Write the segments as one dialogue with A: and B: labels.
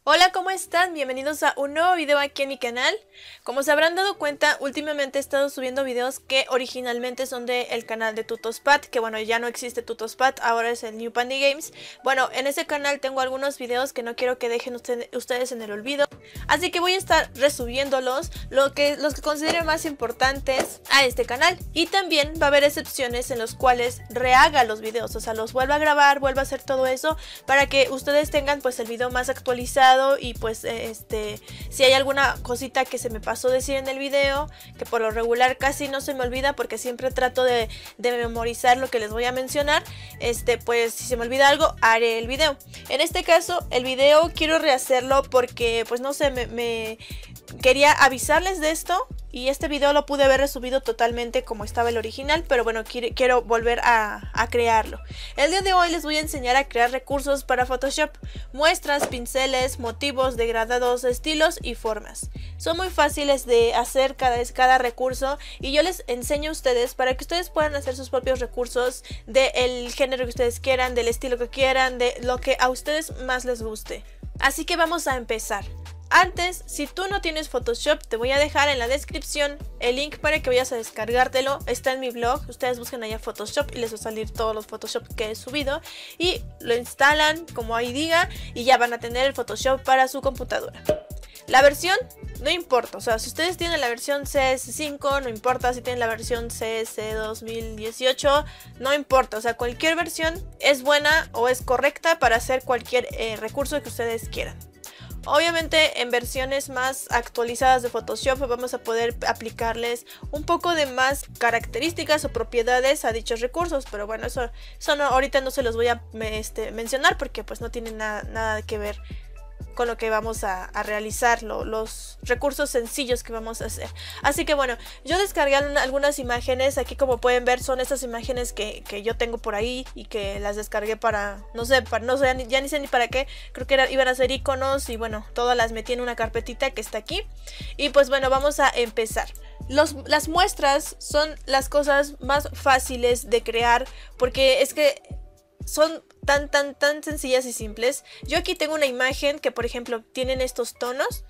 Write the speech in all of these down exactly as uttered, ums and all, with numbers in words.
A: Hola, ¿cómo están? Bienvenidos a un nuevo video aquí en mi canal. Como se habrán dado cuenta, últimamente he estado subiendo videos que originalmente son del canal de Tutospad, que bueno, ya no existe Tutospad, ahora es el New Pandy Games. Bueno, en ese canal tengo algunos videos que no quiero que dejen usted, ustedes en el olvido, así que voy a estar resubiéndolos, lo que, los que considere más importantes a este canal. Y también va a haber excepciones en los cuales rehaga los videos, o sea, los vuelva a grabar, vuelva a hacer todo eso, para que ustedes tengan pues el video más actualizado. Y pues este si hay alguna cosita que se me pasó decir en el video, que por lo regular casi no se me olvida porque siempre trato de, de memorizar lo que les voy a mencionar, este pues si se me olvida algo haré el video. En este caso el video quiero rehacerlo porque pues no sé, me, me quería avisarles de esto. Y este video lo pude haber resubido totalmente como estaba el original, pero bueno, quiero, quiero volver a, a crearlo. El día de hoy les voy a enseñar a crear recursos para Photoshop, muestras, pinceles, motivos, degradados, estilos y formas. Son muy fáciles de hacer cada, cada recurso y yo les enseño a ustedes para que ustedes puedan hacer sus propios recursos del género que ustedes quieran, del estilo que quieran, de lo que a ustedes más les guste. Así que vamos a empezar. Antes, si tú no tienes Photoshop, te voy a dejar en la descripción el link para que vayas a descargártelo. Está en mi blog, ustedes buscan allá Photoshop y les va a salir todos los Photoshop que he subido. Y lo instalan como ahí diga y ya van a tener el Photoshop para su computadora. La versión no importa, o sea, si ustedes tienen la versión C S cinco, no importa. Si tienen la versión C S dos mil dieciocho, no importa. O sea, cualquier versión es buena o es correcta para hacer cualquier eh, recurso que ustedes quieran. Obviamente en versiones más actualizadas de Photoshop vamos a poder aplicarles un poco de más características o propiedades a dichos recursos, pero bueno, eso, eso no, ahorita no se los voy a este, mencionar porque pues no tiene nada, nada que ver con lo que vamos a, a realizar, lo, los recursos sencillos que vamos a hacer. Así que bueno, yo descargué algunas imágenes. Aquí como pueden ver son estas imágenes que, que yo tengo por ahí y que las descargué para, no sé, para, no sé, ya ni sé ni para qué. Creo que era, iban a ser iconos y bueno, todas las metí en una carpetita que está aquí. Y pues bueno, vamos a empezar. Los, las muestras son las cosas más fáciles de crear porque es que son tan tan tan sencillas y simples. Yo aquí tengo una imagen que por ejemplo tienen estos tonos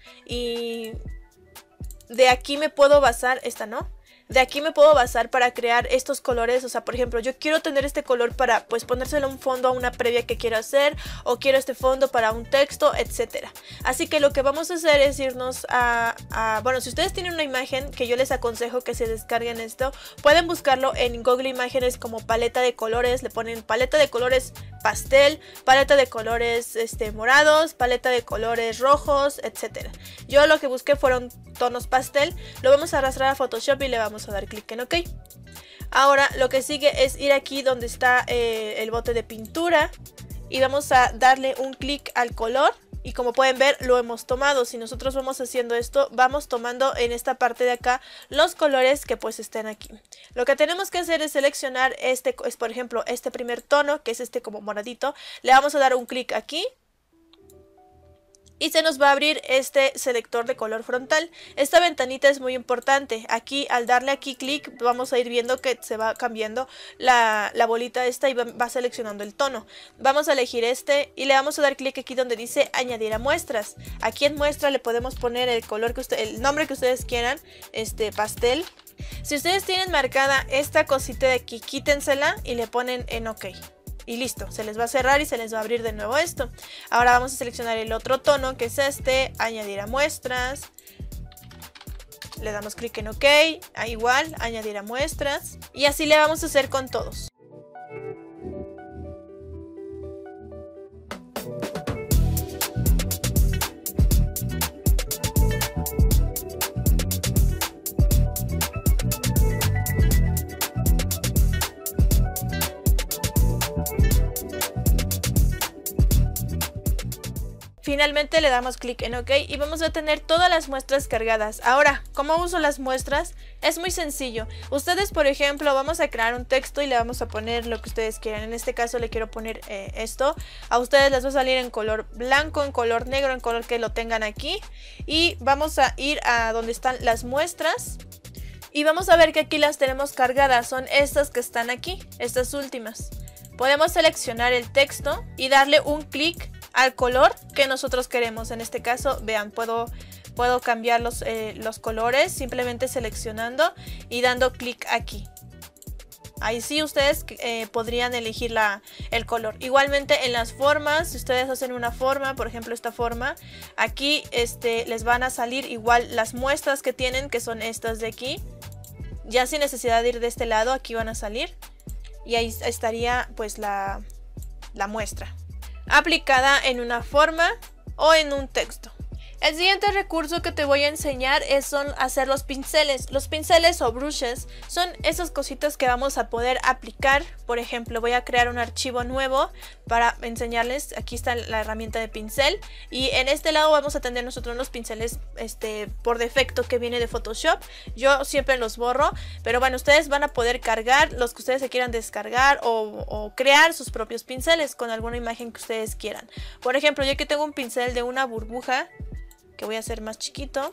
A: y de aquí me puedo basar, esta no, de aquí me puedo basar para crear estos colores. O sea, por ejemplo, yo quiero tener este color para pues ponérselo un fondo a una previa que quiero hacer, o quiero este fondo para un texto, etcétera. Así que lo que vamos a hacer es irnos a, a... Bueno, si ustedes tienen una imagen, que yo les aconsejo que se descarguen esto, pueden buscarlo en Google Imágenes como paleta de colores. Le ponen paleta de colores pastel, paleta de colores este, morados, paleta de colores rojos, etcétera. Yo lo que busqué fueron tonos pastel. Lo vamos a arrastrar a Photoshop y le vamos a dar clic en OK. Ahora lo que sigue es ir aquí donde está eh, el bote de pintura y vamos a darle un clic al color. Y como pueden ver, lo hemos tomado. Si nosotros vamos haciendo esto, vamos tomando en esta parte de acá los colores que pues estén aquí. Lo que tenemos que hacer es seleccionar este, es por ejemplo este primer tono, que es este como moradito. Le vamos a dar un clic aquí y se nos va a abrir este selector de color frontal. Esta ventanita es muy importante. Aquí al darle aquí clic vamos a ir viendo que se va cambiando la, la bolita esta y va, va seleccionando el tono. Vamos a elegir este y le vamos a dar clic aquí donde dice añadir a muestras. Aquí en muestra le podemos poner el color que usted, el nombre que ustedes quieran, este pastel. Si ustedes tienen marcada esta cosita de aquí, quítensela y le ponen en OK. Y listo, se les va a cerrar y se les va a abrir de nuevo esto. Ahora vamos a seleccionar el otro tono, que es este, añadir a muestras. Le damos clic en OK, a igual, añadir a muestras. Y así le vamos a hacer con todos. Finalmente le damos clic en OK y vamos a tener todas las muestras cargadas. Ahora, ¿cómo uso las muestras? Es muy sencillo. Ustedes, por ejemplo, vamos a crear un texto y le vamos a poner lo que ustedes quieran. En este caso le quiero poner eh, esto. A ustedes les va a salir en color blanco, en color negro, en color que lo tengan aquí. Y vamos a ir a donde están las muestras. Y vamos a ver que aquí las tenemos cargadas. Son estas que están aquí, estas últimas. Podemos seleccionar el texto y darle un clic al color que nosotros queremos. En este caso, vean, puedo, puedo cambiar los, eh, los colores simplemente seleccionando y dando clic aquí. Ahí sí ustedes eh, podrían elegir la, el color. Igualmente en las formas, si ustedes hacen una forma, por ejemplo esta forma, aquí este, les van a salir igual las muestras que tienen, que son estas de aquí. Ya sin necesidad de ir de este lado, aquí van a salir. Y ahí estaría pues la, la muestra aplicada en una forma o en un texto. El siguiente recurso que te voy a enseñar es son hacer los pinceles. Los pinceles o brushes son esas cositas que vamos a poder aplicar. Por ejemplo, voy a crear un archivo nuevo para enseñarles. Aquí está la herramienta de pincel y en este lado vamos a tener nosotros los pinceles este, por defecto que viene de Photoshop. Yo siempre los borro, pero bueno, ustedes van a poder cargar los que ustedes se quieran descargar o, o crear sus propios pinceles con alguna imagen que ustedes quieran. Por ejemplo, yo aquí tengo un pincel de una burbuja que voy a hacer más chiquito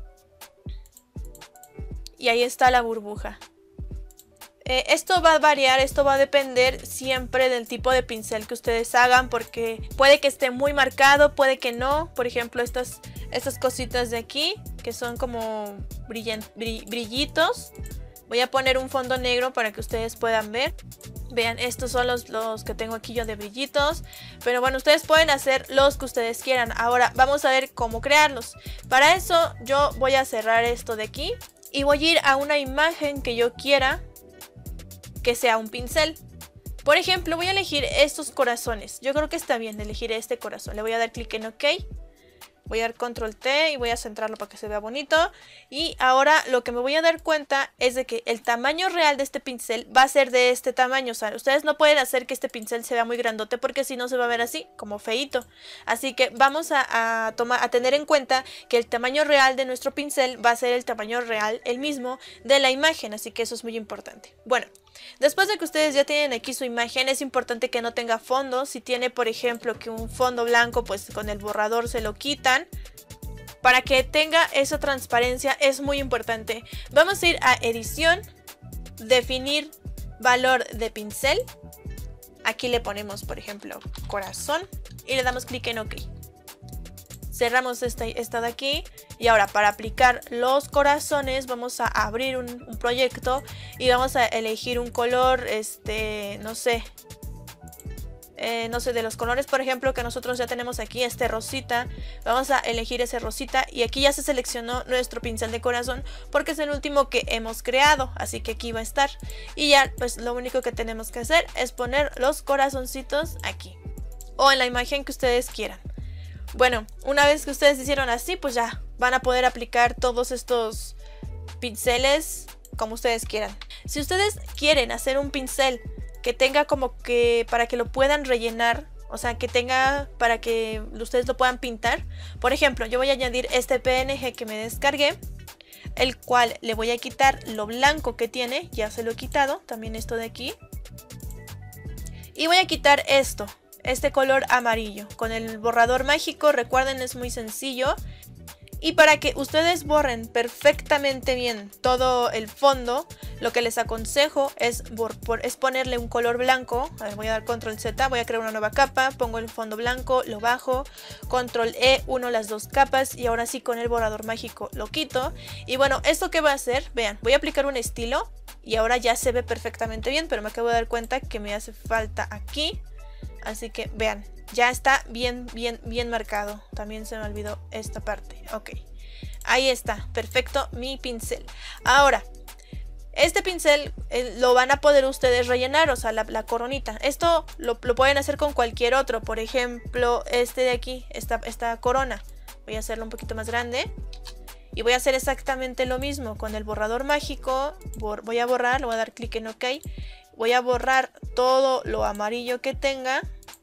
A: y ahí está la burbuja. Eh, esto va a variar, esto va a depender siempre del tipo de pincel que ustedes hagan, porque puede que esté muy marcado, puede que no. Por ejemplo, estas, estas cositas de aquí que son como brillant, brillitos, voy a poner un fondo negro para que ustedes puedan ver. Vean, estos son los, los que tengo aquí yo de brillitos. Pero bueno, ustedes pueden hacer los que ustedes quieran. Ahora vamos a ver cómo crearlos. Para eso yo voy a cerrar esto de aquí y voy a ir a una imagen que yo quiera que sea un pincel. Por ejemplo, voy a elegir estos corazones. Yo creo que está bien elegir este corazón. Le voy a dar clic en OK. Voy a dar control T y voy a centrarlo para que se vea bonito. Y ahora lo que me voy a dar cuenta es de que el tamaño real de este pincel va a ser de este tamaño. O sea, ustedes no pueden hacer que este pincel se vea muy grandote porque si no se va a ver así, como feíto. Así que vamos a, a, tomar, a tener en cuenta que el tamaño real de nuestro pincel va a ser el tamaño real, el mismo, de la imagen. Así que eso es muy importante. Bueno, después de que ustedes ya tienen aquí su imagen, es importante que no tenga fondo. Si tiene, por ejemplo, que un fondo blanco, pues con el borrador se lo quitan. Para que tenga esa transparencia es muy importante. Vamos a ir a edición, definir valor de pincel. Aquí le ponemos, por ejemplo, corazón y le damos clic en OK. Cerramos esta, esta de aquí y ahora para aplicar los corazones vamos a abrir un, un proyecto y vamos a elegir un color, este, no sé, eh, no sé, de los colores por ejemplo que nosotros ya tenemos aquí, este rosita. Vamos a elegir ese rosita y aquí ya se seleccionó nuestro pincel de corazón porque es el último que hemos creado, así que aquí va a estar. Y ya pues lo único que tenemos que hacer es poner los corazoncitos aquí o en la imagen que ustedes quieran. Bueno, una vez que ustedes hicieron así, pues ya van a poder aplicar todos estos pinceles como ustedes quieran. Si ustedes quieren hacer un pincel que tenga como que para que lo puedan rellenar, o sea, que tenga para que ustedes lo puedan pintar. Por ejemplo, yo voy a añadir este P N G que me descargué, el cual le voy a quitar lo blanco que tiene, ya se lo he quitado, también esto de aquí. Y voy a quitar esto. Este color amarillo con el borrador mágico, recuerden, es muy sencillo. Y para que ustedes borren perfectamente bien todo el fondo, lo que les aconsejo es, es ponerle un color blanco. A ver, voy a dar control Z, voy a crear una nueva capa, pongo el fondo blanco, lo bajo, control E, uno las dos capas y ahora sí con el borrador mágico lo quito. Y bueno, ¿esto qué va a hacer? Vean, voy a aplicar un estilo y ahora ya se ve perfectamente bien, pero me acabo de dar cuenta que me hace falta aquí. Así que vean, ya está bien, bien, bien marcado. También se me olvidó esta parte. Ok, ahí está, perfecto mi pincel. Ahora, este pincel eh, lo van a poder ustedes rellenar, o sea, la, la coronita. Esto lo, lo pueden hacer con cualquier otro. Por ejemplo, este de aquí, esta, esta corona. Voy a hacerlo un poquito más grande. Y voy a hacer exactamente lo mismo con el borrador mágico. Voy a borrar, le voy a dar clic en OK. Voy a borrar todo lo amarillo que tenga.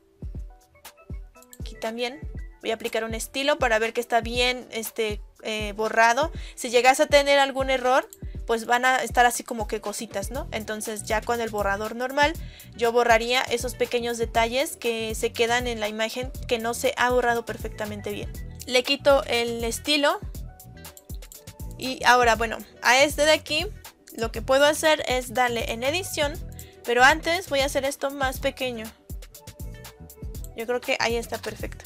A: Aquí también voy a aplicar un estilo para ver que está bien este, eh, borrado. Si llegas a tener algún error, pues van a estar así como que cositas, ¿no? Entonces ya con el borrador normal yo borraría esos pequeños detalles que se quedan en la imagen que no se ha borrado perfectamente bien. Le quito el estilo. Y ahora, bueno, a este de aquí lo que puedo hacer es darle en edición. Pero antes voy a hacer esto más pequeño. Yo creo que ahí está perfecto.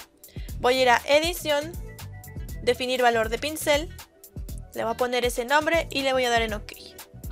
A: Voy a ir a edición, definir valor de pincel, le voy a poner ese nombre y le voy a dar en OK.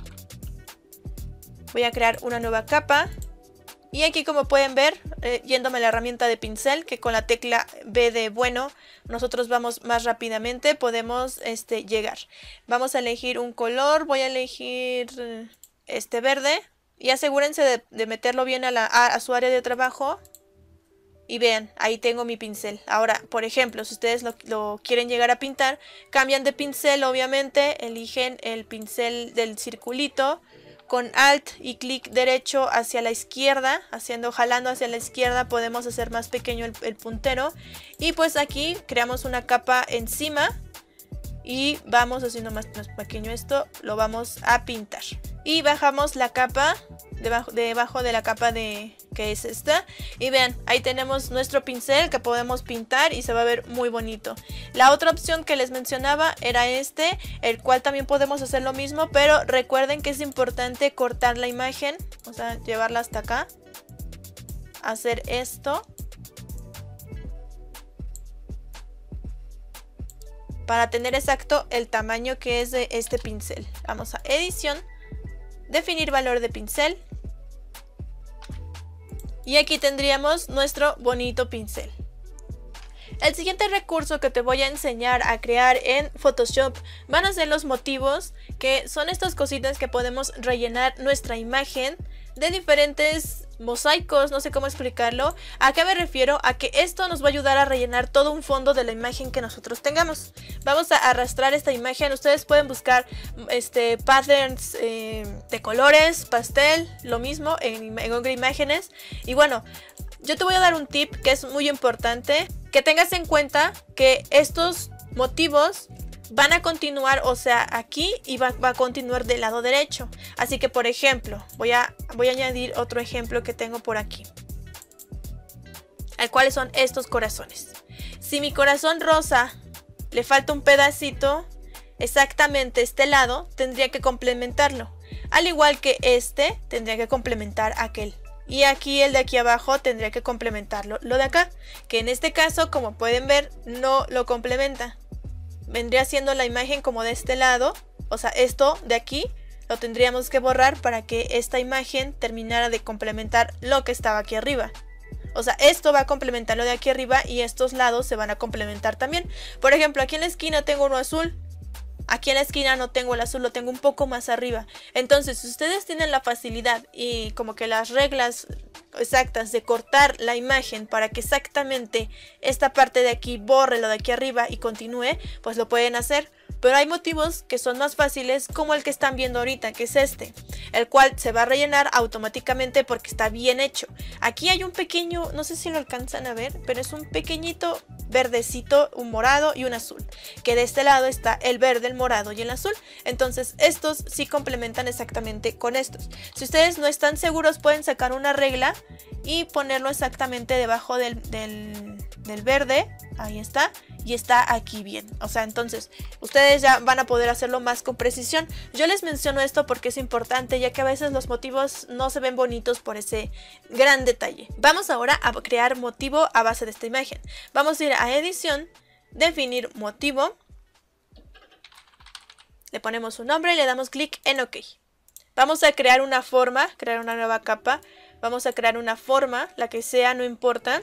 A: Voy a crear una nueva capa. Y aquí, como pueden ver, eh, yéndome a la herramienta de pincel, que con la tecla B de bueno, nosotros vamos más rápidamente, podemos este, llegar. Vamos a elegir un color, voy a elegir este verde. Y asegúrense de, de meterlo bien a, la, a, a su área de trabajo. Y vean, ahí tengo mi pincel. Ahora, por ejemplo, si ustedes lo, lo quieren llegar a pintar, cambian de pincel, obviamente, eligen el pincel del circulito. Con Alt y clic derecho hacia la izquierda, haciendo, jalando hacia la izquierda, podemos hacer más pequeño el, el puntero. Y pues aquí creamos una capa encima y vamos haciendo más, más pequeño esto, lo vamos a pintar. Y bajamos la capa, debajo, debajo de la capa de que es esta. Y vean, ahí tenemos nuestro pincel que podemos pintar y se va a ver muy bonito. La otra opción que les mencionaba era este, el cual también podemos hacer lo mismo, pero recuerden que es importante cortar la imagen, o sea, llevarla hasta acá, hacer esto, para tener exacto el tamaño que es de este pincel. Vamos a edición, definir valor de pincel. Y aquí tendríamos nuestro bonito pincel. El siguiente recurso que te voy a enseñar a crear en Photoshop van a ser los motivos, que son estas cositas que podemos rellenar nuestra imagen de diferentes mosaicos, no sé cómo explicarlo. ¿A qué me refiero? A que esto nos va a ayudar a rellenar todo un fondo de la imagen que nosotros tengamos. Vamos a arrastrar esta imagen. Ustedes pueden buscar este, patterns eh, de colores, pastel, lo mismo en, en Google Imágenes. Y bueno, yo te voy a dar un tip que es muy importante, que tengas en cuenta que estos motivos van a continuar, o sea, aquí y va, va a continuar del lado derecho. Así que, por ejemplo, voy a, voy a añadir otro ejemplo que tengo por aquí, al cual son estos corazones. Si mi corazón rosa le falta un pedacito, exactamente este lado tendría que complementarlo. Al igual que este, tendría que complementar aquel. Y aquí el de aquí abajo tendría que complementarlo, lo de acá, que en este caso, como pueden ver, no lo complementa. Vendría siendo la imagen como de este lado, o sea, esto de aquí lo tendríamos que borrar para que esta imagen terminara de complementar lo que estaba aquí arriba. O sea, esto va a complementar lo de aquí arriba y estos lados se van a complementar también. Por ejemplo, aquí en la esquina tengo uno azul. Aquí en la esquina no tengo el azul, lo tengo un poco más arriba. Entonces, si ustedes tienen la facilidad y como que las reglas exactas de cortar la imagen para que exactamente esta parte de aquí borre lo de aquí arriba y continúe, pues lo pueden hacer. Pero hay motivos que son más fáciles, como el que están viendo ahorita, que es este, el cual se va a rellenar automáticamente porque está bien hecho. Aquí hay un pequeño, no sé si lo alcanzan a ver, pero es un pequeñito verdecito, un morado y un azul, que de este lado está el verde, el morado y el azul. Entonces estos sí complementan exactamente con estos. Si ustedes no están seguros, pueden sacar una regla y ponerlo exactamente debajo del, del, del verde. Ahí está, y está aquí bien. O sea, entonces ustedes ya van a poder hacerlo más con precisión. Yo les menciono esto porque es importante, ya que a veces los motivos no se ven bonitos por ese gran detalle. Vamos ahora a crear motivo a base de esta imagen. Vamos a ir a edición, definir motivo, le ponemos un nombre y le damos clic en OK. Vamos a crear una forma, crear una nueva capa. Vamos a crear una forma, la que sea, no importa.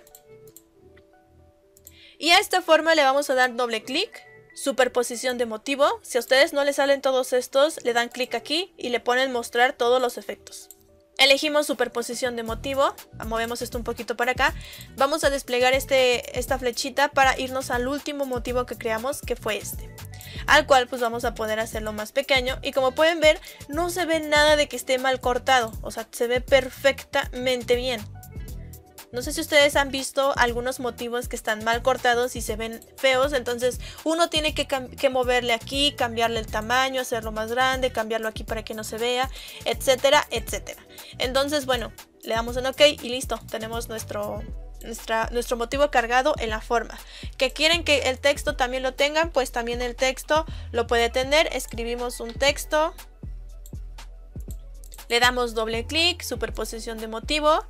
A: Y a esta forma le vamos a dar doble clic, superposición de motivo. Si a ustedes no les salen todos estos, le dan clic aquí y le ponen mostrar todos los efectos. Elegimos superposición de motivo, movemos esto un poquito para acá. Vamos a desplegar este, esta flechita para irnos al último motivo que creamos, que fue este. Al cual pues vamos a poder hacerlo más pequeño y como pueden ver no se ve nada de que esté mal cortado, o sea, se ve perfectamente bien. No sé si ustedes han visto algunos motivos que están mal cortados y se ven feos, entonces uno tiene que, que moverle aquí, cambiarle el tamaño, hacerlo más grande, cambiarlo aquí para que no se vea, etcétera, etcétera. Entonces, bueno, le damos en OK y listo, tenemos nuestro, nuestra, nuestro motivo cargado en la forma. ¿Que quieren que el texto también lo tengan? Pues también el texto lo puede tener. Escribimos un texto, le damos doble clic, superposición de motivo.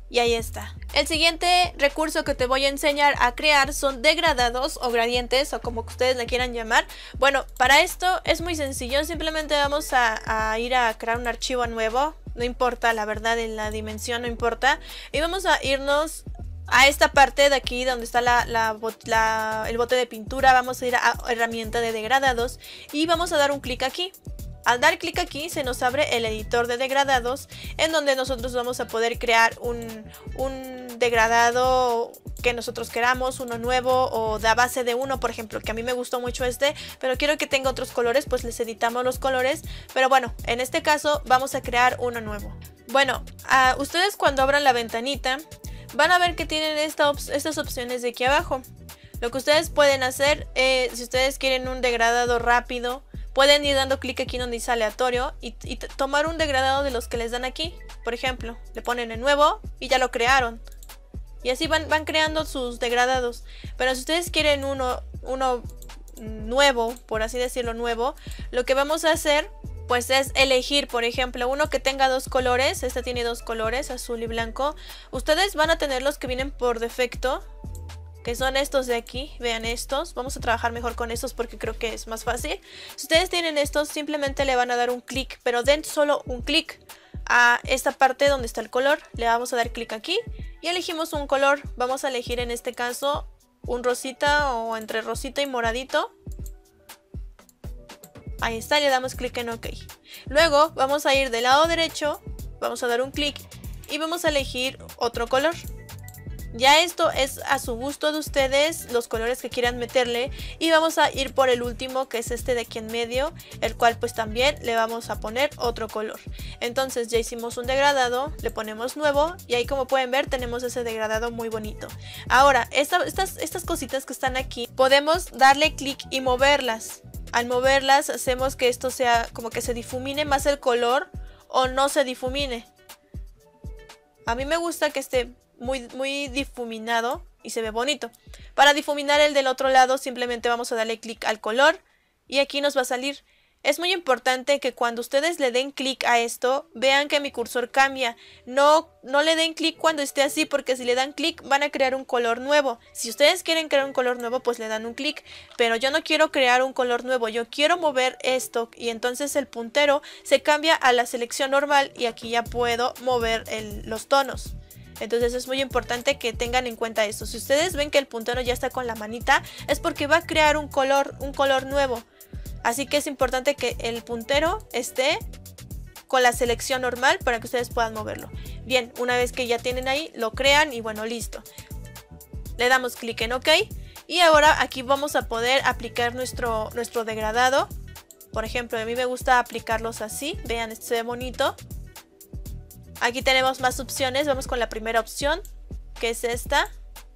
A: Y ahí está. El siguiente recurso que te voy a enseñar a crear son degradados o gradientes o como ustedes le quieran llamar. Bueno, para esto es muy sencillo. Simplemente vamos a, a ir a crear un archivo nuevo. No importa, la verdad, en la dimensión no importa. Y vamos a irnos a esta parte de aquí donde está la, la, la, el bote de pintura. Vamos a ir a herramienta de degradados y vamos a dar un clic aquí. Al dar clic aquí se nos abre el editor de degradados en donde nosotros vamos a poder crear un, un degradado que nosotros queramos, uno nuevo o de a base de uno, por ejemplo, que a mí me gustó mucho este, pero quiero que tenga otros colores, pues les editamos los colores. Pero bueno, en este caso vamos a crear uno nuevo. Bueno, uh, ustedes cuando abran la ventanita van a ver que tienen esta op estas opciones de aquí abajo. Lo que ustedes pueden hacer, eh, si ustedes quieren un degradado rápido, pueden ir dando clic aquí donde dice aleatorio y, y tomar un degradado de los que les dan aquí. Por ejemplo, le ponen en nuevo y ya lo crearon. Y así van, van creando sus degradados. Pero si ustedes quieren uno, uno nuevo, por así decirlo nuevo, lo que vamos a hacer pues es elegir, por ejemplo, uno que tenga dos colores. Este tiene dos colores, azul y blanco. Ustedes van a tener los que vienen por defecto, que son estos de aquí. Vean estos, vamos a trabajar mejor con estos porque creo que es más fácil. Si ustedes tienen estos, simplemente le van a dar un clic, pero den solo un clic a esta parte donde está el color. Le vamos a dar clic aquí y elegimos un color. Vamos a elegir en este caso un rosita o entre rosita y moradito. Ahí está, le damos clic en OK. Luego vamos a ir del lado derecho, vamos a dar un clic y vamos a elegir otro color. Ya esto es a su gusto de ustedes, los colores que quieran meterle. Y vamos a ir por el último, que es este de aquí en medio, el cual pues también le vamos a poner otro color. Entonces ya hicimos un degradado, le ponemos nuevo y ahí como pueden ver tenemos ese degradado muy bonito. Ahora, esta, estas, estas cositas que están aquí, podemos darle clic y moverlas. Al moverlas hacemos que esto sea como que se difumine más el color o no se difumine. A mí me gusta que esté Muy, muy difuminado y se ve bonito. Para difuminar el del otro lado simplemente vamos a darle clic al color y aquí nos va a salir. Es muy importante que cuando ustedes le den clic a esto vean que mi cursor cambia. No, no le den clic cuando esté así, porque si le dan clic van a crear un color nuevo. Si ustedes quieren crear un color nuevo pues le dan un clic, pero yo no quiero crear un color nuevo, yo quiero mover esto y entonces el puntero se cambia a la selección normal y aquí ya puedo mover el, los tonos. Entonces es muy importante que tengan en cuenta esto. Si ustedes ven que el puntero ya está con la manita, es porque va a crear un color, un color nuevo. Así que es importante que el puntero esté con la selección normal para que ustedes puedan moverlo. Bien, una vez que ya tienen ahí, lo crean y bueno, listo. Le damos clic en OK. Y ahora aquí vamos a poder aplicar nuestro, nuestro degradado. Por ejemplo, a mí me gusta aplicarlos así. Vean, esto se ve bonito. Aquí tenemos más opciones, vamos con la primera opción, que es esta.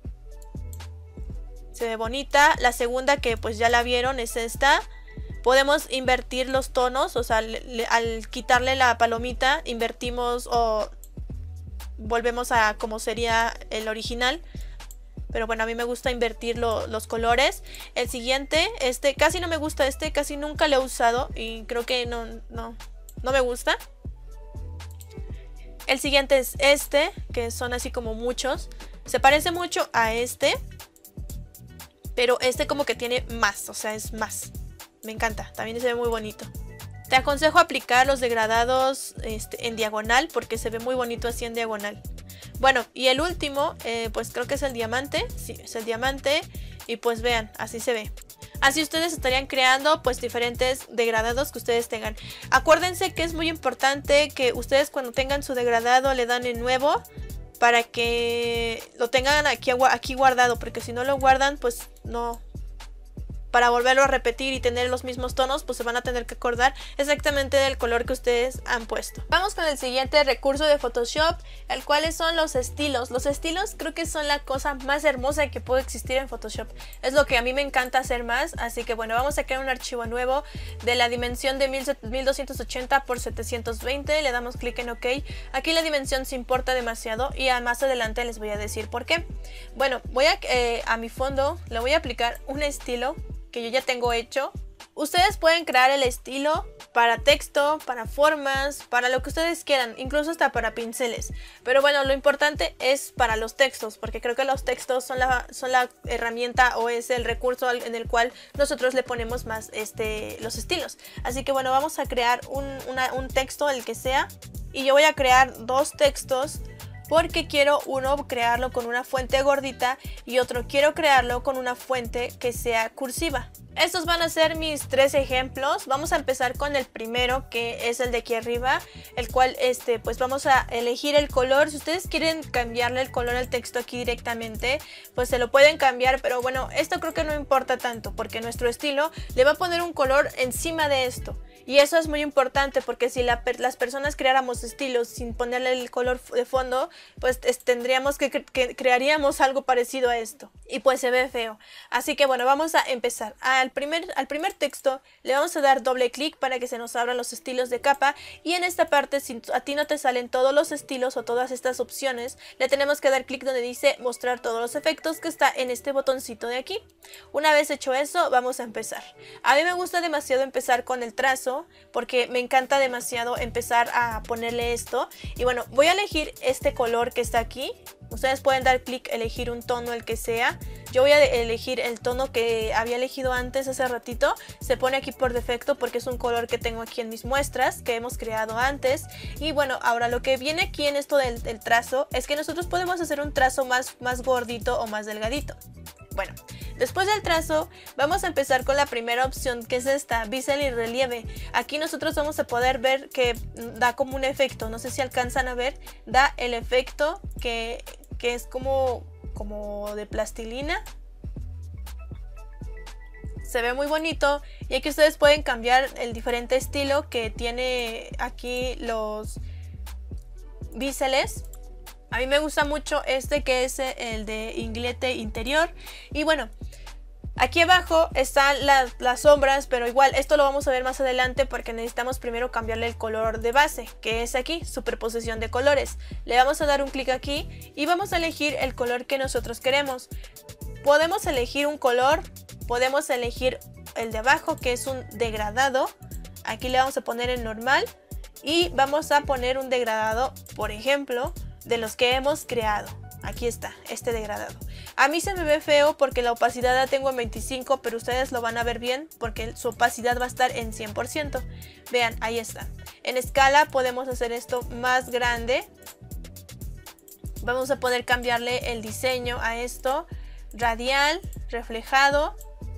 A: Se ve bonita. La segunda, que pues ya la vieron, es esta. Podemos invertir los tonos, o sea, le, le, al quitarle la palomita, invertimos o volvemos a como sería el original. Pero bueno, a mí me gusta invertir lo, los colores. El siguiente, este, casi no me gusta este, casi nunca lo he usado y creo que no, no, no me gusta. El siguiente es este, que son así como muchos. Se parece mucho a este, pero este como que tiene más, o sea, es más. Me encanta, también se ve muy bonito. Te aconsejo aplicar los degradados este, en diagonal, porque se ve muy bonito así en diagonal. Bueno, y el último, eh, pues creo que es el diamante. Sí, es el diamante. Y pues vean, así se ve. Así ustedes estarían creando pues diferentes degradados que ustedes tengan. Acuérdense que es muy importante que ustedes cuando tengan su degradado le dan en nuevo para que lo tengan aquí, aquí guardado, porque si no lo guardan pues no... Para volverlo a repetir y tener los mismos tonos, pues se van a tener que acordar exactamente del color que ustedes han puesto. Vamos con el siguiente recurso de Photoshop, el cual son los estilos. Los estilos creo que son la cosa más hermosa que puede existir en Photoshop. Es lo que a mí me encanta hacer más, así que bueno, vamos a crear un archivo nuevo de la dimensión de mil doscientos ochenta por setecientos veinte. Le damos clic en OK. Aquí la dimensión se importa demasiado y más adelante les voy a decir por qué. Bueno, voy a, eh, a mi fondo le voy a aplicar un estilo que yo ya tengo hecho. Ustedes pueden crear el estilo para texto, para formas, para lo que ustedes quieran, incluso hasta para pinceles. Pero bueno, lo importante es para los textos, porque creo que los textos son la, son la herramienta o es el recurso en el cual nosotros le ponemos más este, los estilos. Así que bueno, vamos a crear un, una, un texto, el que sea. Y yo voy a crear dos textos porque quiero uno crearlo con una fuente gordita y otro quiero crearlo con una fuente que sea cursiva. Estos van a ser mis tres ejemplos. Vamos a empezar con el primero, que es el de aquí arriba, el cual este, pues vamos a elegir el color. Si ustedes quieren cambiarle el color al texto aquí directamente, pues se lo pueden cambiar, pero bueno, esto creo que no importa tanto porque nuestro estilo le va a poner un color encima de esto. Y eso es muy importante porque si la, las personas creáramos estilos sin ponerle el color de fondo, pues tendríamos que, que crearíamos algo parecido a esto. Y pues se ve feo. Así que bueno, vamos a empezar. Al primer, al primer texto le vamos a dar doble clic para que se nos abran los estilos de capa. Y en esta parte, si a ti no te salen todos los estilos o todas estas opciones, le tenemos que dar clic donde dice mostrar todos los efectos, que está en este botoncito de aquí. Una vez hecho eso, vamos a empezar. A mí me gusta demasiado empezar con el trazo, porque me encanta demasiado empezar a ponerle esto. Y bueno, voy a elegir este color que está aquí. Ustedes pueden dar clic, elegir un tono, el que sea. Yo voy a elegir el tono que había elegido antes hace ratito. Se pone aquí por defecto porque es un color que tengo aquí en mis muestras que hemos creado antes. Y bueno, ahora lo que viene aquí en esto del, del trazo es que nosotros podemos hacer un trazo más, más gordito o más delgadito. Bueno, después del trazo vamos a empezar con la primera opción, que es esta, bisel y relieve. Aquí nosotros vamos a poder ver que da como un efecto, no sé si alcanzan a ver, da el efecto que, que es como, como de plastilina. Se ve muy bonito y aquí ustedes pueden cambiar el diferente estilo que tiene aquí los biseles. A mí me gusta mucho este, que es el de inglete interior. Y bueno, aquí abajo están las, las sombras, pero igual esto lo vamos a ver más adelante porque necesitamos primero cambiarle el color de base, que es aquí, superposición de colores. Le vamos a dar un clic aquí y vamos a elegir el color que nosotros queremos. Podemos elegir un color, podemos elegir el de abajo, que es un degradado. Aquí le vamos a poner en normal y vamos a poner un degradado, por ejemplo, de los que hemos creado. Aquí está, este degradado. A mí se me ve feo porque la opacidad la tengo en veinticinco, pero ustedes lo van a ver bien porque su opacidad va a estar en cien por ciento. Vean, ahí está. En escala podemos hacer esto más grande. Vamos a poder cambiarle el diseño a esto. Radial, reflejado.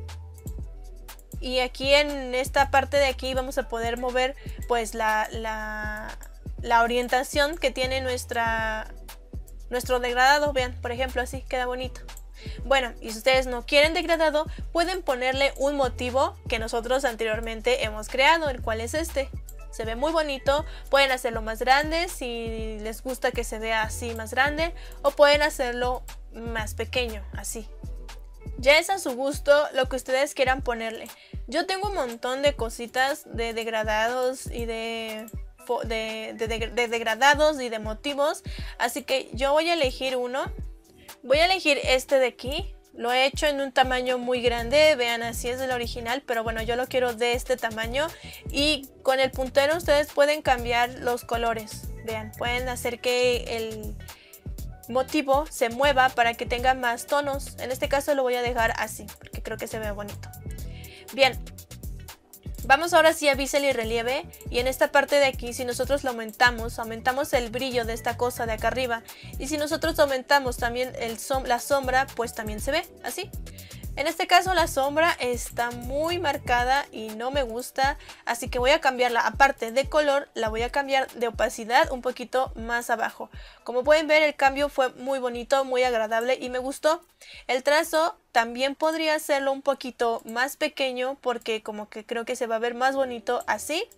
A: Y aquí en esta parte de aquí vamos a poder mover pues la... la la orientación que tiene nuestra, nuestro degradado. Vean, por ejemplo, así queda bonito. Bueno, y si ustedes no quieren degradado, pueden ponerle un motivo que nosotros anteriormente hemos creado, el cual es este. Se ve muy bonito, pueden hacerlo más grande si les gusta que se vea así más grande, o pueden hacerlo más pequeño, así. Ya es a su gusto lo que ustedes quieran ponerle. Yo tengo un montón de cositas de degradados y de... De, de, de, de degradados y de motivos, así que yo voy a elegir uno. Voy a elegir este de aquí. Lo he hecho en un tamaño muy grande, vean, así es el original, pero bueno, yo lo quiero de este tamaño. Y con el puntero ustedes pueden cambiar los colores. Vean, pueden hacer que el motivo se mueva para que tenga más tonos. En este caso lo voy a dejar así porque creo que se ve bonito. Bien, vamos ahora sí a bisel y relieve, y en esta parte de aquí, si nosotros lo aumentamos, aumentamos el brillo de esta cosa de acá arriba, y si nosotros aumentamos también el som la sombra, pues también se ve así. En este caso la sombra está muy marcada y no me gusta, así que voy a cambiarla, aparte de color, la voy a cambiar de opacidad un poquito más abajo. Como pueden ver, el cambio fue muy bonito, muy agradable y me gustó. El trazo también podría hacerlo un poquito más pequeño porque como que creo que se va a ver más bonito así.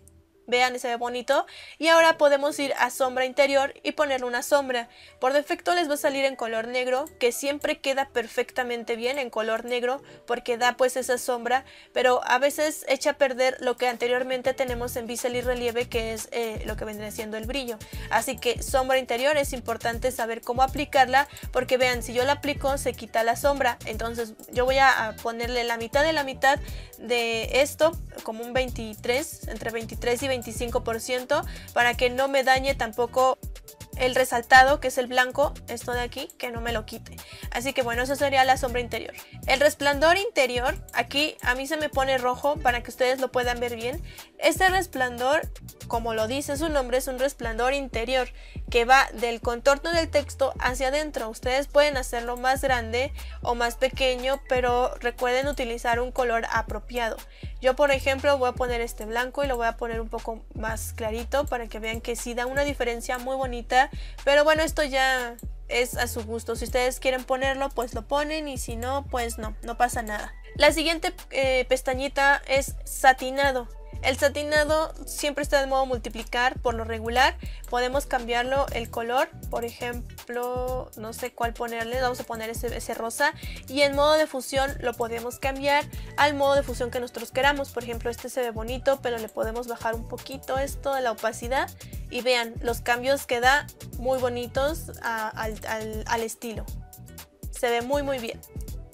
A: Vean, se ve bonito. Y ahora podemos ir a sombra interior y ponerle una sombra. Por defecto les va a salir en color negro, que siempre queda perfectamente bien en color negro porque da pues esa sombra, pero a veces echa a perder lo que anteriormente tenemos en bisel y relieve, que es eh, lo que vendría siendo el brillo. Así que sombra interior es importante saber cómo aplicarla, porque vean, si yo la aplico se quita la sombra. Entonces yo voy a ponerle la mitad de la mitad de esto, como un veintitrés, entre veintitrés y veinticinco por ciento, para que no me dañe tampoco el resaltado, que es el blanco, esto de aquí, que no me lo quite. Así que bueno, eso sería la sombra interior. El resplandor interior, aquí a mí se me pone rojo para que ustedes lo puedan ver bien. Este resplandor, como lo dice su nombre, es un resplandor interior que va del contorno del texto hacia adentro. Ustedes pueden hacerlo más grande o más pequeño, pero recuerden utilizar un color apropiado. Yo, por ejemplo, voy a poner este blanco y lo voy a poner un poco más clarito para que vean que sí da una diferencia muy bonita. Pero bueno, esto ya es a su gusto. Si ustedes quieren ponerlo, pues lo ponen, y si no, pues no, no pasa nada. La siguiente eh, pestañita es satinado. El satinado siempre está de modo multiplicar por lo regular. Podemos cambiarlo el color, por ejemplo, no sé cuál ponerle, vamos a poner ese, ese rosa. Y en modo de fusión lo podemos cambiar al modo de fusión que nosotros queramos. Por ejemplo, este se ve bonito, pero le podemos bajar un poquito esto de la opacidad. Y vean los cambios que da, muy bonitos a, al, al, al estilo. Se ve muy muy bien.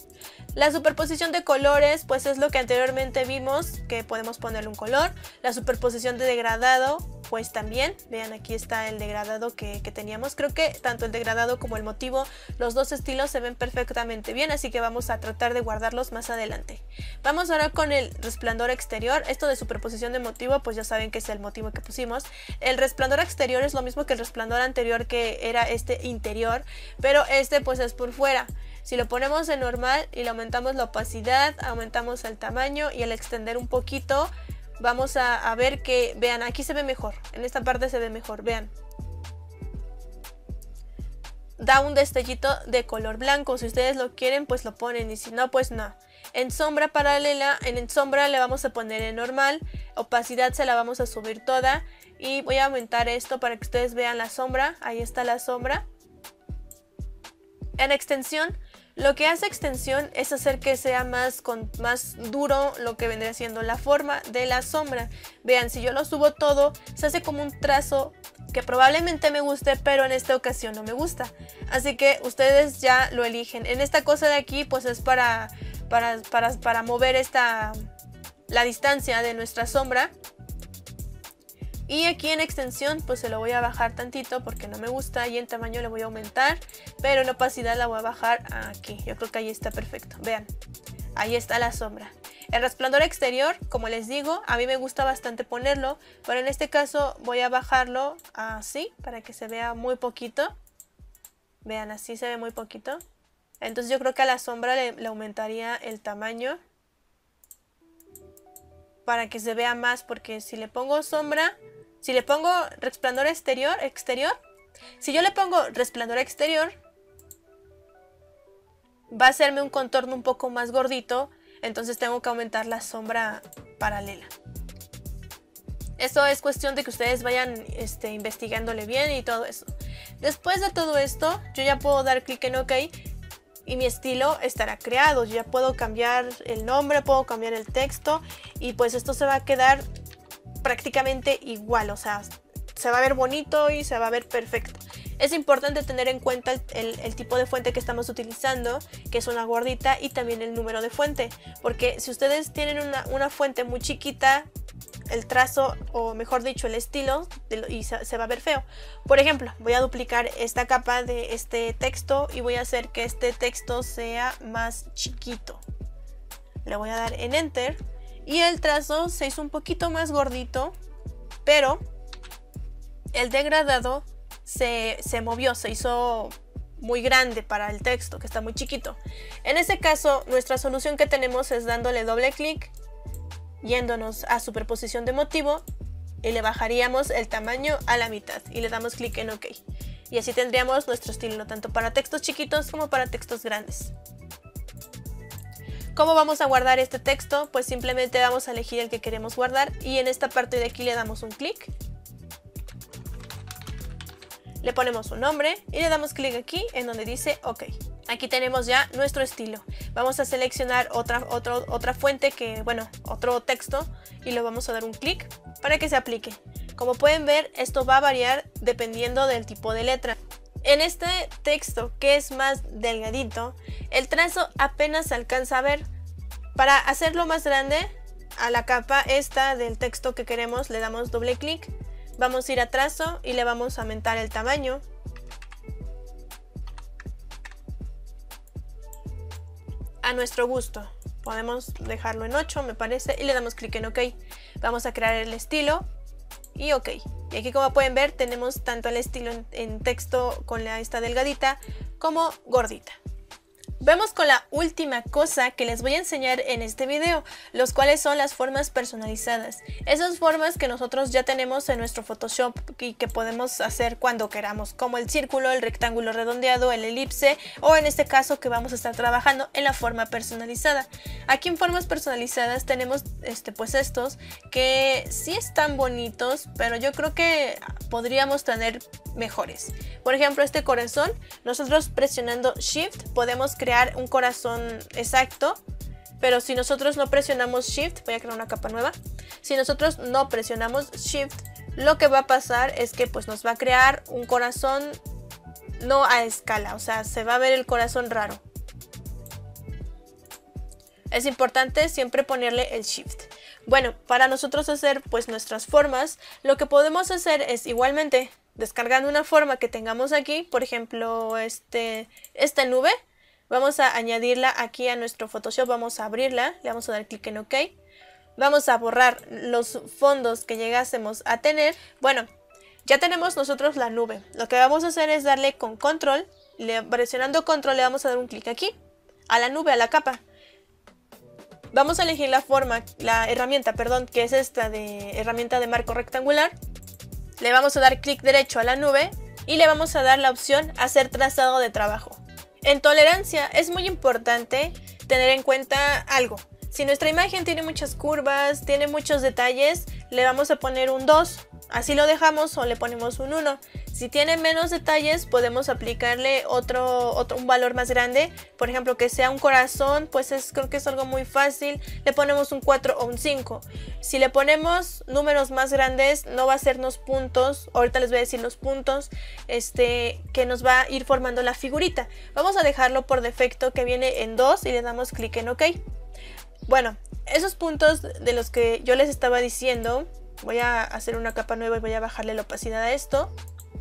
A: La superposición de colores, pues es lo que anteriormente vimos, que podemos ponerle un color. La superposición de degradado, pues también, vean, aquí está el degradado que, que teníamos. Creo que tanto el degradado como el motivo, los dos estilos se ven perfectamente bien, así que vamos a tratar de guardarlos más adelante. Vamos ahora con el resplandor exterior. Esto de superposición de motivo, pues ya saben que es el motivo que pusimos. El resplandor exterior es lo mismo que el resplandor anterior, que era este interior, pero este pues es por fuera. Si lo ponemos en normal y le aumentamos la opacidad, aumentamos el tamaño y al extender un poquito, vamos a, a ver que, vean, aquí se ve mejor, en esta parte se ve mejor, vean. Da un destellito de color blanco, si ustedes lo quieren pues lo ponen, y si no pues no. En sombra paralela, en, en sombra le vamos a poner en normal, opacidad se la vamos a subir toda, y voy a aumentar esto para que ustedes vean la sombra, ahí está la sombra. En extensión, lo que hace extensión es hacer que sea más, con, más duro lo que vendría siendo la forma de la sombra. Vean, si yo lo subo todo, se hace como un trazo que probablemente me guste, pero en esta ocasión no me gusta. Así que ustedes ya lo eligen. En esta cosa de aquí, pues es para, para, para, para mover esta, la distancia de nuestra sombra. Y aquí en extensión pues se lo voy a bajar tantito porque no me gusta, y en tamaño le voy a aumentar, pero en opacidad la voy a bajar aquí. Yo creo que ahí está perfecto. Vean, ahí está la sombra. El resplandor exterior, como les digo, a mí me gusta bastante ponerlo, pero en este caso voy a bajarlo así para que se vea muy poquito. Vean, así se ve muy poquito. Entonces yo creo que a la sombra le, le aumentaría el tamaño para que se vea más, porque si le pongo sombra... Si le pongo resplandor exterior, exterior, si yo le pongo resplandor exterior, va a hacerme un contorno un poco más gordito, entonces tengo que aumentar la sombra paralela. Eso es cuestión de que ustedes vayan este, investigándole bien y todo eso. Después de todo esto, yo ya puedo dar clic en OK y mi estilo estará creado. Yo ya puedo cambiar el nombre, puedo cambiar el texto, y pues esto se va a quedar prácticamente igual, o sea, se va a ver bonito y se va a ver perfecto. Es importante tener en cuenta el, el, el tipo de fuente que estamos utilizando, que es una gordita, y también el número de fuente, porque si ustedes tienen una, una fuente muy chiquita, el trazo, o mejor dicho el estilo, y se, se va a ver feo. Por ejemplo, voy a duplicar esta capa de este texto y voy a hacer que este texto sea más chiquito. Le voy a dar en Enter. Y el trazo se hizo un poquito más gordito, pero el degradado se, se movió, se hizo muy grande para el texto, que está muy chiquito. En este caso, nuestra solución que tenemos es dándole doble clic, yéndonos a superposición de motivo, y le bajaríamos el tamaño a la mitad, y le damos clic en OK. Y así tendríamos nuestro estilo, tanto para textos chiquitos como para textos grandes. ¿Cómo vamos a guardar este texto? Pues simplemente vamos a elegir el que queremos guardar y en esta parte de aquí le damos un clic. Le ponemos un nombre y le damos clic aquí en donde dice OK. Aquí tenemos ya nuestro estilo. Vamos a seleccionar otra, otra, otra fuente, que bueno, otro texto, y le vamos a dar un clic para que se aplique. Como pueden ver, esto va a variar dependiendo del tipo de letra. En este texto, que es más delgadito, el trazo apenas se alcanza a ver. Para hacerlo más grande, a la capa esta del texto que queremos le damos doble clic. Vamos a ir a trazo y le vamos a aumentar el tamaño. A nuestro gusto. Podemos dejarlo en ocho, me parece, y le damos clic en OK. Vamos a crear el estilo y OK. Y aquí, como pueden ver, tenemos tanto el estilo en, en texto con la esta delgadita como gordita. Vemos con la última cosa que les voy a enseñar en este video, los cuales son las formas personalizadas. Esas formas que nosotros ya tenemos en nuestro Photoshop y que podemos hacer cuando queramos, como el círculo, el rectángulo redondeado, el elipse, o en este caso que vamos a estar trabajando en la forma personalizada. Aquí en formas personalizadas tenemos este, pues estos que sí están bonitos, pero yo creo que podríamos tener mejores. Por ejemplo, este corazón, nosotros presionando Shift podemos crear un corazón exacto, pero si nosotros no presionamos Shift, voy a crear una capa nueva, si nosotros no presionamos Shift, lo que va a pasar es que pues nos va a crear un corazón no a escala, o sea, se va a ver el corazón raro. Es importante siempre ponerle el Shift. Bueno, para nosotros hacer pues nuestras formas, lo que podemos hacer es igualmente descargando una forma que tengamos aquí, por ejemplo este, esta nube, vamos a añadirla aquí a nuestro Photoshop, vamos a abrirla, le vamos a dar clic en OK, vamos a borrar los fondos que llegásemos a tener. Bueno, ya tenemos nosotros la nube, lo que vamos a hacer es darle con control, le, presionando control le vamos a dar un clic aquí, a la nube, a la capa. Vamos a elegir la forma, la herramienta, perdón, que es esta de herramienta de marco rectangular. Le vamos a dar clic derecho a la nube y le vamos a dar la opción hacer trazado de trabajo. En tolerancia es muy importante tener en cuenta algo. Si nuestra imagen tiene muchas curvas, tiene muchos detalles, le vamos a poner un dos. Así lo dejamos o le ponemos un uno. Si tiene menos detalles podemos aplicarle otro, otro un valor más grande. Por ejemplo, que sea un corazón, pues es, creo que es algo muy fácil. Le ponemos un cuatro o un cinco. Si le ponemos números más grandes no va a sernos puntos. Ahorita les voy a decir los puntos este, que nos va a ir formando la figurita. Vamos a dejarlo por defecto que viene en dos y le damos clic en OK. Bueno, esos puntos de los que yo les estaba diciendo, voy a hacer una capa nueva y voy a bajarle la opacidad a esto.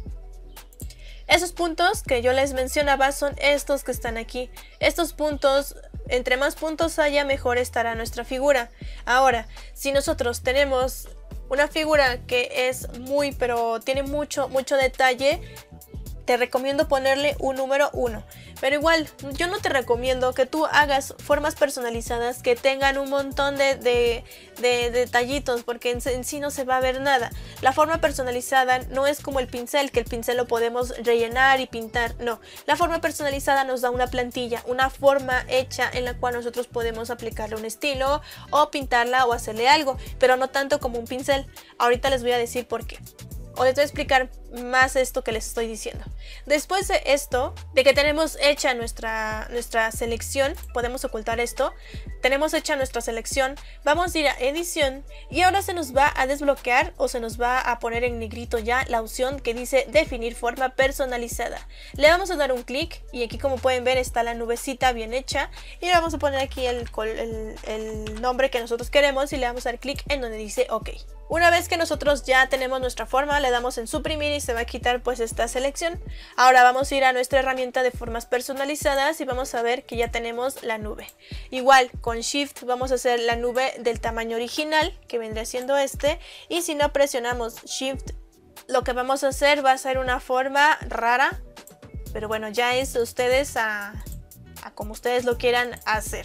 A: Esos puntos que yo les mencionaba son estos que están aquí. Estos puntos, entre más puntos haya, mejor estará nuestra figura. Ahora, si nosotros tenemos una figura que es muy, pero tiene mucho, mucho detalle, te recomiendo ponerle un número uno. Pero igual, yo no te recomiendo que tú hagas formas personalizadas que tengan un montón de, de, de, de detallitos, porque en, en sí no se va a ver nada. La forma personalizada no es como el pincel, que el pincel lo podemos rellenar y pintar. No, la forma personalizada nos da una plantilla, una forma hecha en la cual nosotros podemos aplicarle un estilo o pintarla o hacerle algo, pero no tanto como un pincel. Ahorita les voy a decir por qué. O les voy a explicar más esto que les estoy diciendo. Después de esto, de que tenemos hecha nuestra, nuestra selección, podemos ocultar esto. Tenemos hecha nuestra selección, vamos a ir a edición y ahora se nos va a desbloquear o se nos va a poner en negrito ya la opción que dice definir forma personalizada. Le vamos a dar un clic y aquí, como pueden ver, está la nubecita bien hecha y le vamos a poner aquí el, el, el nombre que nosotros queremos y le vamos a dar clic en donde dice OK. Una vez que nosotros ya tenemos nuestra forma, le damos en suprimir y se va a quitar pues esta selección. Ahora vamos a ir a nuestra herramienta de formas personalizadas y vamos a ver que ya tenemos la nube. Igual con Shift vamos a hacer la nube del tamaño original, que vendría siendo este, y si no presionamos Shift, lo que vamos a hacer va a ser una forma rara, pero bueno, ya es ustedes a, a como ustedes lo quieran hacer.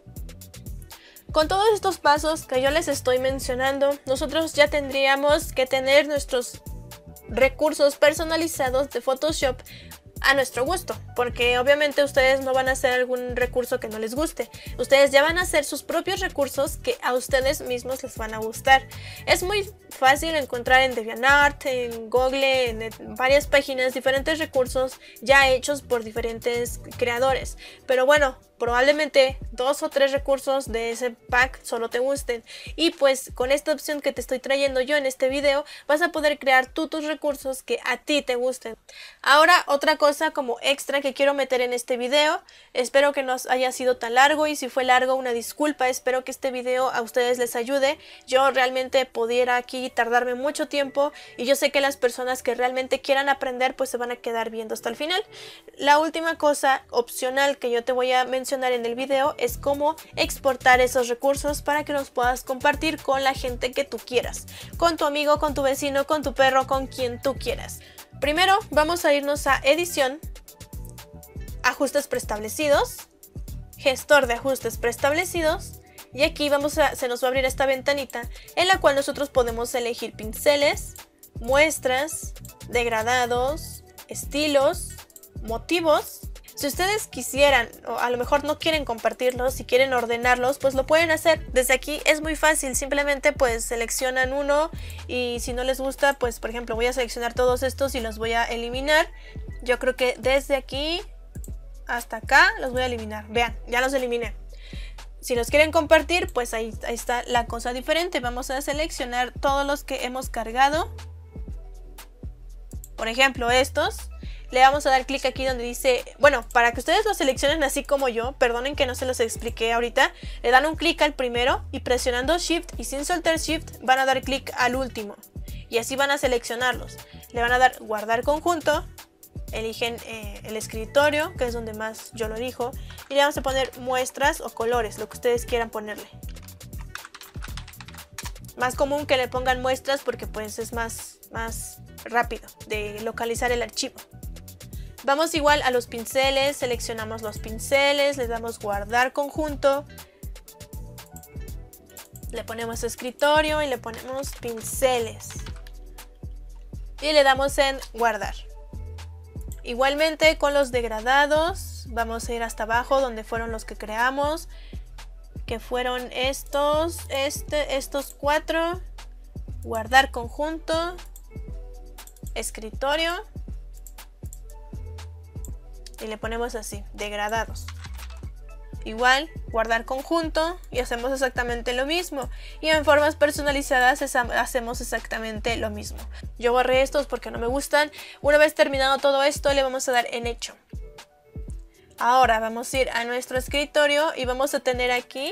A: Con todos estos pasos que yo les estoy mencionando, nosotros ya tendríamos que tener nuestros recursos personalizados de Photoshop a nuestro gusto, porque obviamente ustedes no van a hacer algún recurso que no les guste, ustedes ya van a hacer sus propios recursos que a ustedes mismos les van a gustar. Es muy fácil encontrar en DeviantArt, en Google, en varias páginas, diferentes recursos ya hechos por diferentes creadores, pero bueno, probablemente dos o tres recursos de ese pack solo te gusten, y pues con esta opción que te estoy trayendo yo en este video vas a poder crear tú tus recursos que a ti te gusten. Ahora, otra cosa como extra que quiero meter en este video, espero que no haya sido tan largo, y si fue largo una disculpa, espero que este video a ustedes les ayude. Yo realmente pudiera aquí tardarme mucho tiempo, y yo sé que las personas que realmente quieran aprender pues se van a quedar viendo hasta el final. La última cosa opcional que yo te voy a mencionar en el video es cómo exportar esos recursos para que los puedas compartir con la gente que tú quieras, con tu amigo, con tu vecino, con tu perro, con quien tú quieras. Primero vamos a irnos a edición, ajustes preestablecidos, gestor de ajustes preestablecidos, y aquí vamos a, se nos va a abrir esta ventanita en la cual nosotros podemos elegir pinceles, muestras, degradados, estilos, motivos. Si ustedes quisieran, o a lo mejor no quieren compartirlos, si quieren ordenarlos, pues lo pueden hacer. Desde aquí es muy fácil, simplemente pues seleccionan uno, y si no les gusta, pues por ejemplo voy a seleccionar todos estos y los voy a eliminar. Yo creo que desde aquí hasta acá los voy a eliminar. Vean, ya los eliminé. Si los quieren compartir, pues ahí, ahí está la cosa diferente. Vamos a seleccionar todos los que hemos cargado. Por ejemplo, estos. Le vamos a dar clic aquí donde dice, bueno, para que ustedes lo seleccionen así como yo, perdonen que no se los expliqué ahorita, le dan un clic al primero y presionando Shift y sin soltar Shift van a dar clic al último, y así van a seleccionarlos. Le van a dar guardar conjunto, eligen eh, el escritorio, que es donde más yo lo elijo, y le vamos a poner muestras o colores, lo que ustedes quieran ponerle. Más común que le pongan muestras porque pues es más, más rápido de localizar el archivo. Vamos igual a los pinceles, seleccionamos los pinceles, le damos guardar conjunto, le ponemos escritorio y le ponemos pinceles y le damos en guardar. Igualmente con los degradados, vamos a ir hasta abajo donde fueron los que creamos, que fueron estos, este, estos cuatro, guardar conjunto, escritorio. Y le ponemos así, degradados. Igual, guardar conjunto y hacemos exactamente lo mismo. Y en formas personalizadas hacemos exactamente lo mismo. Yo borré estos porque no me gustan. Una vez terminado todo esto, le vamos a dar en hecho. Ahora vamos a ir a nuestro escritorio y vamos a tener aquí.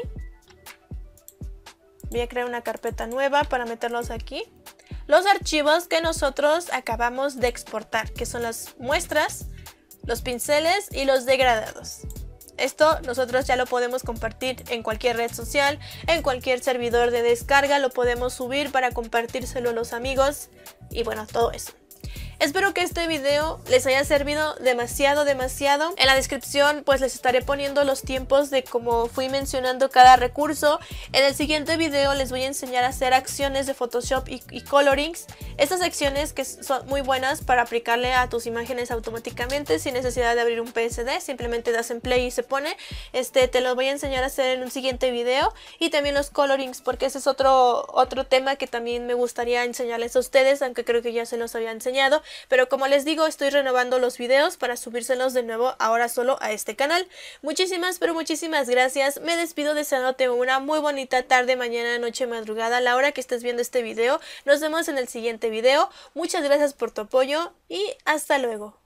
A: Voy a crear una carpeta nueva para meterlos aquí. Los archivos que nosotros acabamos de exportar, que son las muestras, los pinceles y los degradados. Esto nosotros ya lo podemos compartir en cualquier red social, en cualquier servidor de descarga, lo podemos subir para compartírselo a los amigos y bueno, todo eso. Espero que este video les haya servido demasiado, demasiado. En la descripción pues les estaré poniendo los tiempos de cómo fui mencionando cada recurso. En el siguiente video les voy a enseñar a hacer acciones de Photoshop y, y colorings. Estas acciones que son muy buenas para aplicarle a tus imágenes automáticamente sin necesidad de abrir un P S D. Simplemente das en play y se pone. Este te lo voy a enseñar a hacer en un siguiente video. Y también los colorings, porque ese es otro, otro tema que también me gustaría enseñarles a ustedes, aunque creo que ya se los había enseñado. Pero como les digo, estoy renovando los videos para subírselos de nuevo ahora solo a este canal. Muchísimas, pero muchísimas gracias. Me despido deseándote una muy bonita tarde, mañana, noche, madrugada, a la hora que estés viendo este video. Nos vemos en el siguiente video. Muchas gracias por tu apoyo y hasta luego.